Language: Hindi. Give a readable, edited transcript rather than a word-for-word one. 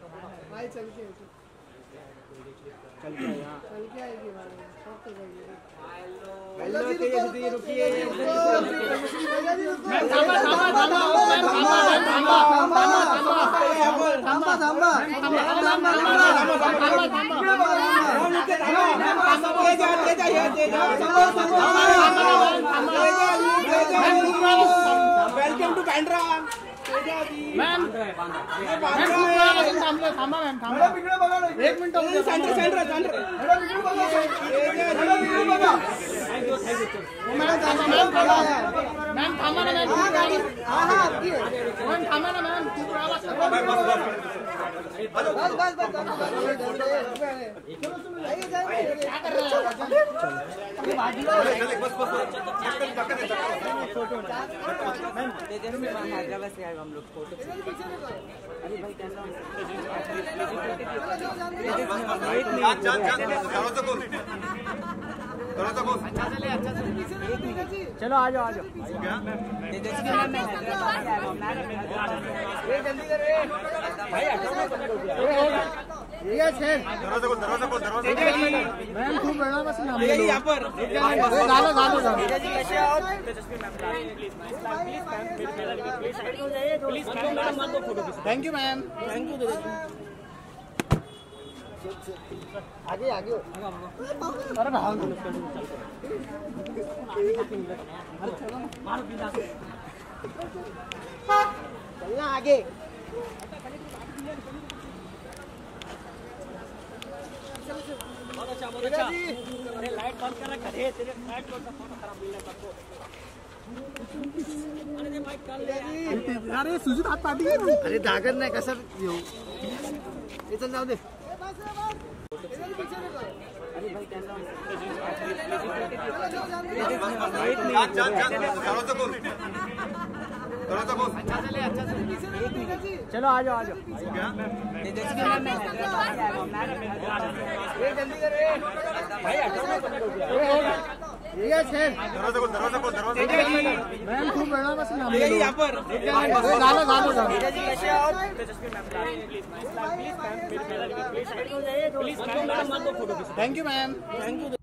भाई चल के आएगी भाई सब तो जाएगी। हेलो जी रुकिए वेलकम टू बैंड्रा मैम। एक मिनट हैदराबाद से आए हम लोग फोटो। अरे भाई कैमरा चलो आ जाओ मैम खूब बड़ा बस यहाँ पर thank you ma'am. Thank you आगे आगे अरे भाग चलना आगे। बहुत अच्छा। अरे लाइट बंद कर रखा है तेरे लाइट का फोटो खराब मिल रहा है। अरे भाई कर ले अरे सुजीत हाथ पार्टी कर। अरे दागर नाही कसं इथं जाऊ दे। अरे भाई कैमरा चलो आ जाओ मैम खूब बड़ा बस यहाँ पर thank you ma'am. Thank you.